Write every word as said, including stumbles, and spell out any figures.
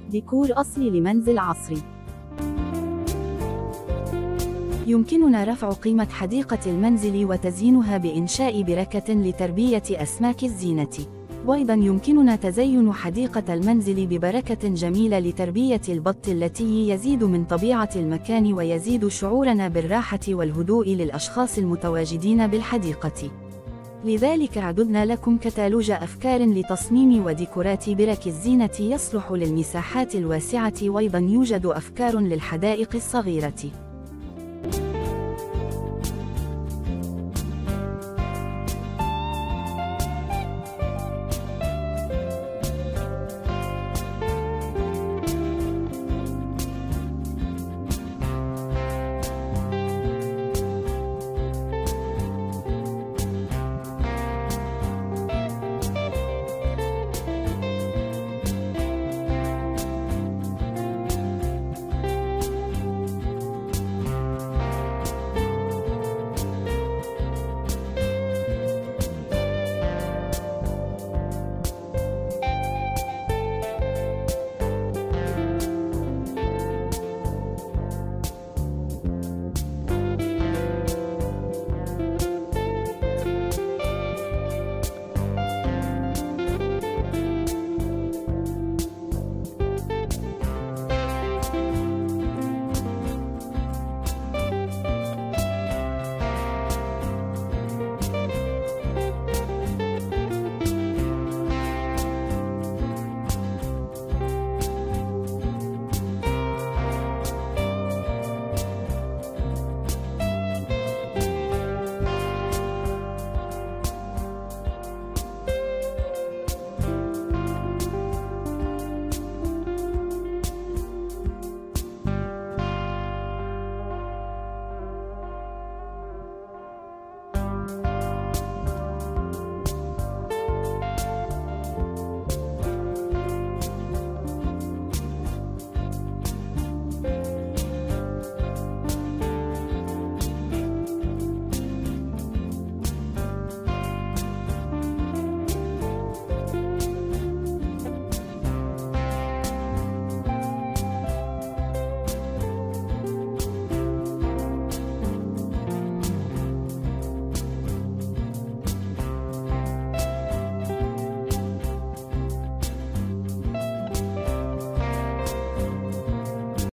ديكور أصلي لمنزل عصري. يمكننا رفع قيمة حديقة المنزل وتزيينها بإنشاء بركة لتربية أسماك الزينة. وأيضا يمكننا تزين حديقة المنزل ببركة جميلة لتربية البط التي يزيد من طبيعة المكان ويزيد شعورنا بالراحة والهدوء للأشخاص المتواجدين بالحديقة. لذلك أعددنا لكم كتالوج أفكار لتصميم وديكورات برك الزينة يصلح للمساحات الواسعة، وأيضا يوجد أفكار للحدائق الصغيرة.